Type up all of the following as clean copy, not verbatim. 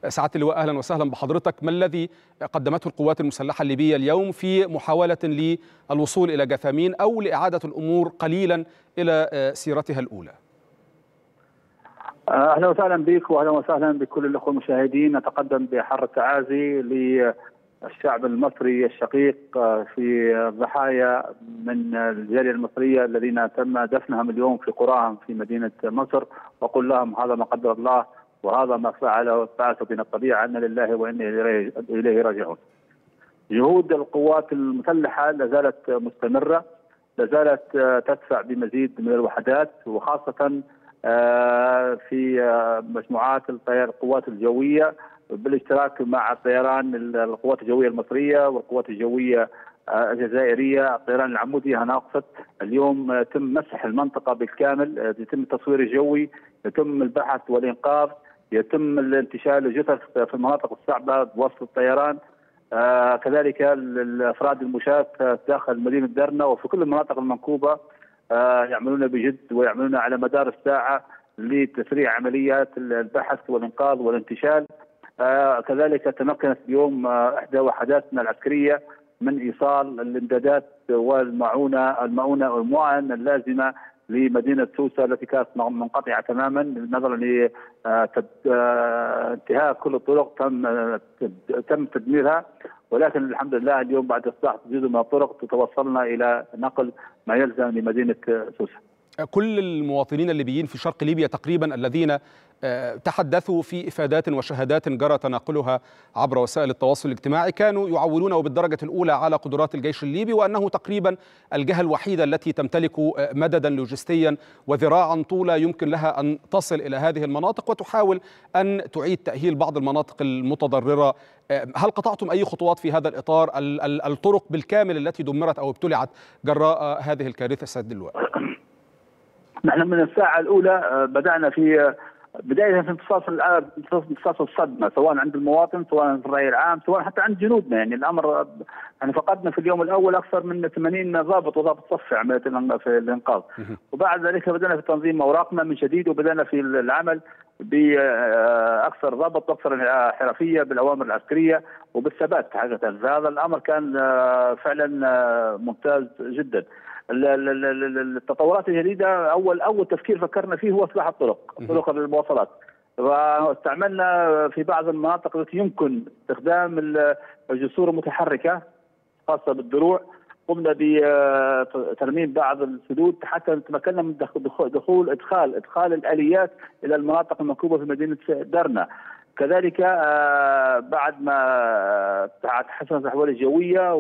سعادة اللواء أهلا وسهلا بحضرتك. ما الذي قدمته القوات المسلحة الليبية اليوم في محاولة للوصول إلى جثامين أو لإعادة الأمور قليلا إلى سيرتها الأولى؟ أهلا وسهلا بك وأهلا وسهلا بكل الأخوة المشاهدين. نتقدم بأحر التعازي للشعب المصري الشقيق في الضحايا من الجالية المصرية الذين تم دفنهم اليوم في قراهم في مدينة مصر، وقل لهم هذا ما قدر الله وهذا ما فعله بنا الطبيعة، أن لله وإنا إليه راجعون. جهود القوات المسلحة لازالت مستمرة، لازالت تدفع بمزيد من الوحدات، وخاصة في مجموعات القوات الجوية بالاشتراك مع الطيران القوات الجوية المصرية والقوات الجوية الجزائرية. الطيران العمودي أنا أقصد اليوم يتم مسح المنطقة بالكامل، يتم التصوير الجوي، يتم البحث والإنقاذ، يتم الانتشال الجثث في المناطق الصعبة بوسط الطيران. كذلك الأفراد المشاة داخل مدينة درنا وفي كل المناطق المنكوبة يعملون بجد ويعملون على مدار الساعة لتسريع عمليات البحث والإنقاذ والانتشال. كذلك تمكنت اليوم إحدى وحداتنا العسكرية من إيصال الإمدادات والمؤن اللازمة لمدينة سوسة التي كانت منقطعة تماما نظرا لانتهاء كل الطرق تم تدميرها، ولكن الحمد لله اليوم بعد إصلاح جزء من الطرق توصلنا إلى نقل ما يلزم لمدينة سوسة. كل المواطنين الليبيين في شرق ليبيا تقريبا الذين تحدثوا في إفادات وشهادات جرى تناقلها عبر وسائل التواصل الاجتماعي كانوا يعولون بالدرجة الأولى على قدرات الجيش الليبي، وأنه تقريبا الجهة الوحيدة التي تمتلك مددا لوجستيا وذراعا طولا يمكن لها أن تصل إلى هذه المناطق وتحاول أن تعيد تأهيل بعض المناطق المتضررة. هل قطعتم أي خطوات في هذا الإطار؟ الطرق بالكامل التي دمرت أو ابتلعت جراء هذه الكارثة سيد اللواء؟ نحن من الساعة الأولى بدأنا في امتصاص الصدمة، سواء عند المواطن سواء في الرأي العام سواء حتى عند جنودنا. يعني الأمر يعني فقدنا في اليوم الأول أكثر من 80 ضابط وضابط صف في عملية في الإنقاذ، وبعد ذلك بدأنا في تنظيم أوراقنا من جديد وبدأنا في العمل بأكثر ضبط وأكثر حرفية بالأوامر العسكرية وبالثبات حقيقة. هذا الأمر كان فعلا ممتاز جدا. التطورات الجديدة أول تفكير فكرنا فيه هو إصلاح طرق المواصلات، واستعملنا في بعض المناطق التي يمكن استخدام الجسور المتحركة خاصة بالدروع، قمنا بترميم بعض السدود حتى تمكنا من إدخال الآليات إلى المناطق المنكوبة في مدينة درنا. كذلك بعد ما تحسنت الأحوال الجوية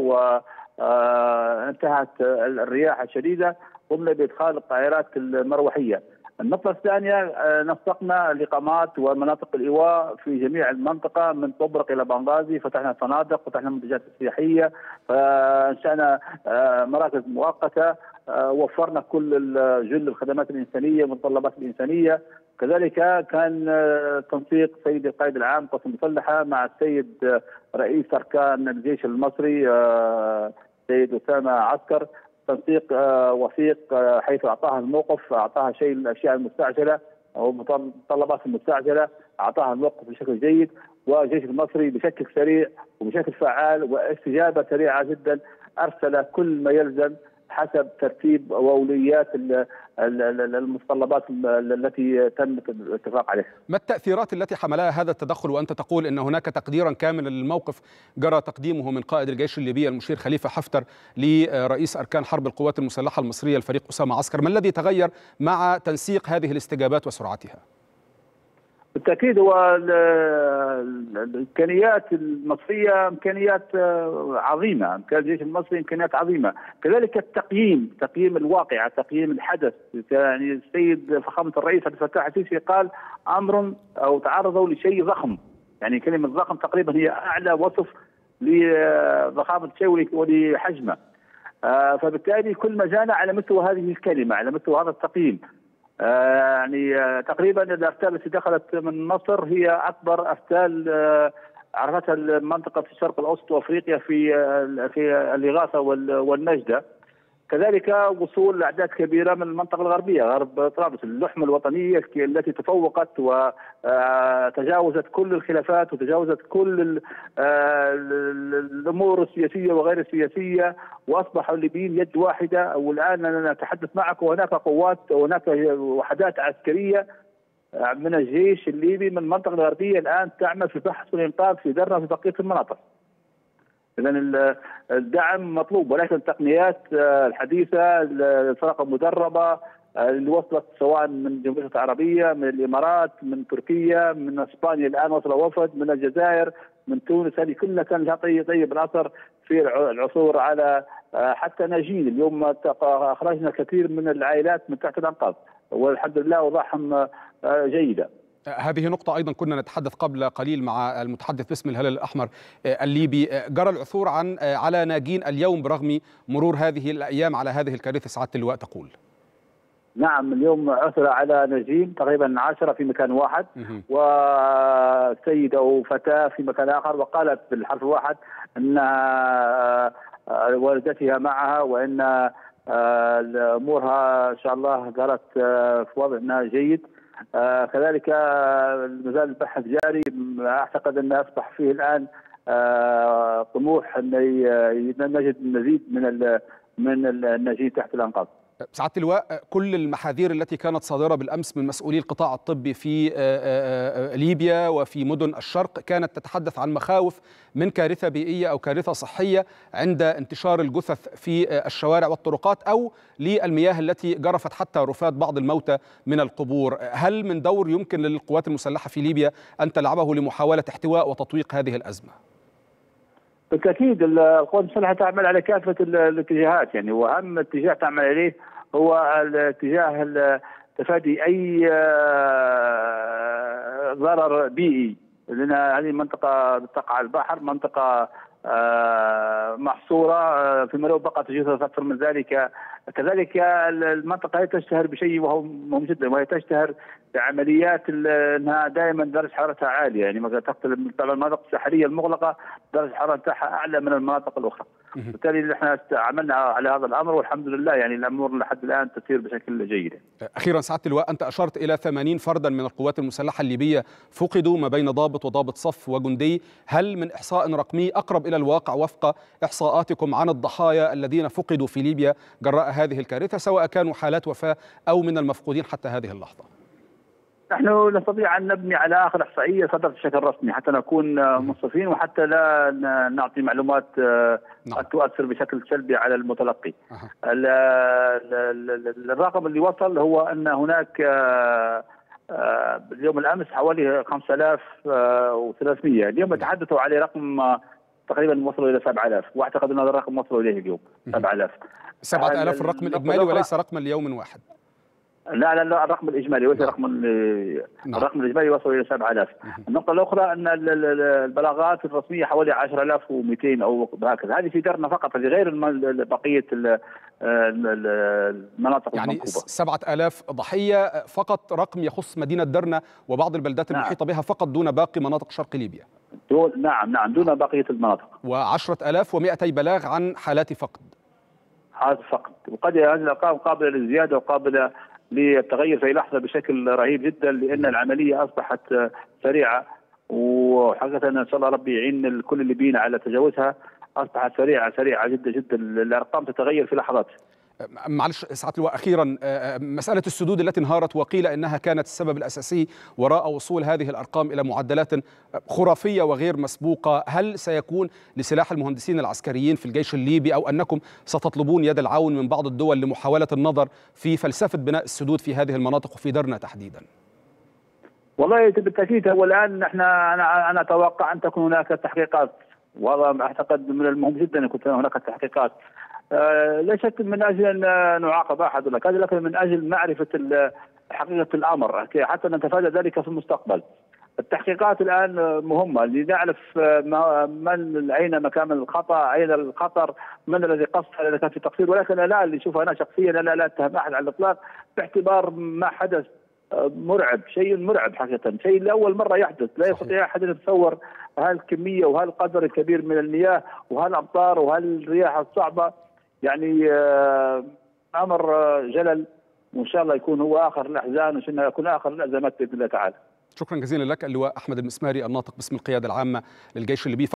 وانتهت الرياح الشديدة قمنا بإدخال الطائرات المروحية. النقطة الثانية نسقنا الإقامات ومناطق الإيواء في جميع المنطقة من طبرق إلى بنغازي، فتحنا فنادق، فتحنا منتجات سياحية، فأنشأنا مراكز مؤقتة، وفرنا كل جل الخدمات الإنسانية والمتطلبات الإنسانية. كذلك كان تنسيق سيد القائد العام قوات المسلحة مع السيد رئيس أركان الجيش المصري سيد أسامة عسكر، تنسيق وثيق حيث أعطاها الموقف، أعطاها الأشياء المستعجلة أو المتطلبات المستعجلة، أعطاها الموقف بشكل جيد، والجيش المصري بشكل سريع وبشكل فعال واستجابة سريعة جدا أرسل كل ما يلزم حسب ترتيب وأولويات المتطلبات التي تم الاتفاق عليها. ما التأثيرات التي حملها هذا التدخل وأنت تقول أن هناك تقديرا كاملا للموقف جرى تقديمه من قائد الجيش الليبي المشير خليفة حفتر لرئيس أركان حرب القوات المسلحة المصرية الفريق أسامة عسكر؟ ما الذي تغير مع تنسيق هذه الاستجابات وسرعتها؟ بالتأكيد هو الإمكانيات المصرية إمكانيات عظيمة، إمكانيات الجيش المصري إمكانيات عظيمة، كذلك تقييم الواقع، تقييم الحدث. يعني السيد فخامة الرئيس عبد الفتاح السيسي قال أمر أو تعرضوا لشيء ضخم، يعني كلمة ضخم تقريبا هي أعلى وصف لضخامة الشيء ولحجمه، فبالتالي كل ما جانا على مستوى هذه الكلمة، على مستوى هذا التقييم. يعني تقريبا الأفتال التي دخلت من مصر هي أكبر أفتال عرفتها المنطقة في الشرق الأوسط وأفريقيا في الإغاثة والنجدة. كذلك وصول أعداد كبيرة من المنطقة الغربية غرب طرابلس، اللحمة الوطنية التي تفوقت وتجاوزت كل الخلافات وتجاوزت كل الأمور السياسية وغير السياسية، وأصبحوا الليبيين يد واحدة. والآن أنا أتحدث معك وهناك قوات وهناك وحدات عسكرية من الجيش الليبي من المنطقة الغربية الآن تعمل في البحث والإنقاذ في درنا في بقية المناطق. إذا الدعم مطلوب، ولكن التقنيات الحديثة، الفرق المدربة اللي وصلت سواء من جمهورية العربية، من الإمارات، من تركيا، من إسبانيا الآن وصل وفد، من الجزائر، من تونس، هذه كلها كان لها طيب الأثر في العثور على حتى ناجين. اليوم أخرجنا كثير من العائلات من تحت الأنقاض والحمد لله وضعهم جيدة. هذه نقطة أيضا كنا نتحدث قبل قليل مع المتحدث باسم الهلال الأحمر الليبي. جرى العثور على ناجين اليوم برغم مرور هذه الأيام على هذه الكارثة سعادة اللواء تقول. نعم، اليوم عثر على ناجين تقريبا 10 في مكان واحد وسيدة وفتاة في مكان آخر، وقالت بالحرف الواحد أن والدتها معها وأن أمورها إن شاء الله قالت في وضع جيد. كذلك مازال البحث جاري، اعتقد ان اصبح فيه الان طموح ان نجد المزيد من الناجين تحت الانقاض. سعادة اللواء، كل المحاذير التي كانت صادرة بالأمس من مسؤولي القطاع الطبي في ليبيا وفي مدن الشرق كانت تتحدث عن مخاوف من كارثة بيئية أو كارثة صحية عند انتشار الجثث في الشوارع والطرقات أو للمياه التي جرفت حتى رفات بعض الموتى من القبور. هل من دور يمكن للقوات المسلحة في ليبيا أن تلعبه لمحاولة احتواء وتطويق هذه الأزمة؟ بالتأكيد القوات المسلحة تعمل على كافة الاتجاهات، يعني وأهم اتجاه تعمل عليه هو الاتجاه تفادي أي ضرر بيئي، لأن هذه المنطقة تقع على البحر، منطقة محصورة في مرو بقى تجهيزها أكثر من ذلك. كذلك المنطقة هي تشتهر بشيء وهو مهم جدا، وهي تشتهر بعمليات انها دائما درجة حرارتها عالية، يعني مثلا تقتل المناطق الساحلية المغلقة درجة حرارة تاعها أعلى من المناطق الأخرى. بالتالي نحن عملنا على هذا الأمر والحمد لله يعني الأمور لحد الآن تسير بشكل جيد. أخيرا سعادة اللواء، أنت أشرت إلى 80 فردا من القوات المسلحة الليبية فقدوا ما بين ضابط وضابط صف وجندي، هل من إحصاء رقمي أقرب إلى الواقع وفق إحصاءاتكم عن الضحايا الذين فقدوا في ليبيا جراء هذه الكارثة سواء كانوا حالات وفاة أو من المفقودين حتى هذه اللحظة؟ نحن نستطيع أن نبني على آخر إحصائية صدرت بشكل رسمي حتى نكون منصفين وحتى لا نعطي معلومات قد تؤثر بشكل سلبي على المتلقي. الرقم اللي وصل هو أن هناك اليوم الأمس حوالي 5300، اليوم يتحدثوا على رقم تقريبا وصلوا إلى 7000، وأعتقد أن هذا الرقم وصلوا إليه اليوم 7000. 7000 الرقم الإجمالي وليس رقما ليوم واحد. لا الرقم الإجمالي وليس الرقم الإجمالي وصل إلى 7000. النقطة الأخرى أن البلاغات الرسمية حوالي 10200 أو هكذا، هذه في درنا فقط، هذه غير بقية المناطق يعني المنكوبة. 7000 ضحية فقط، رقم يخص مدينة درنا وبعض البلدات المحيطة بها فقط دون باقي مناطق شرق ليبيا. نعم دون بقية المناطق. و10200 بلاغ عن حالات فقد. حالات فقد، وقد هذه الأرقام قابلة للزيادة وقابلة للتغير في لحظة بشكل رهيب جدا، لأن العملية أصبحت سريعة وحقيقة إن شاء الله ربي يعين الكل الليبيين على تجاوزها. أصبحت سريعة جدا، الأرقام تتغير في لحظات. معلش سعادة اللواء، أخيرا مسألة السدود التي انهارت وقيل إنها كانت السبب الأساسي وراء وصول هذه الأرقام إلى معدلات خرافية وغير مسبوقة، هل سيكون لسلاح المهندسين العسكريين في الجيش الليبي أو أنكم ستطلبون يد العون من بعض الدول لمحاولة النظر في فلسفة بناء السدود في هذه المناطق وفي درنا تحديدا؟ والله بالتأكيد هو الآن أنا أتوقع أن تكون هناك تحقيقات، وهذا أعتقد من المهم جدا أن يكون هناك تحقيقات، ليست من اجل ان نعاقب احد ولا كذا، لكن من اجل معرفه حقيقه الامر حتى نتفادى ذلك في المستقبل. التحقيقات الان مهمه لنعرف اين مكان الخطا، اين الخطر، من الذي قصر اذا كان في تقصير، ولكن لا اللي اشوفه انا شخصيا لا اتهم احد على الاطلاق باعتبار ما حدث مرعب، شيء مرعب حقيقه، شيء لاول مره يحدث، لا يستطيع احد ان يتصور هالكميه وهالقدر الكبير من المياه وهالامطار وهالرياح الصعبه. يعني امر جلل، وان شاء الله يكون هو اخر الاحزان، وان شاء الله يكون اخر الازمات باذن الله تعالى. شكرا جزيلا لك اللواء احمد المسماري الناطق باسم القياده العامه للجيش الليبي.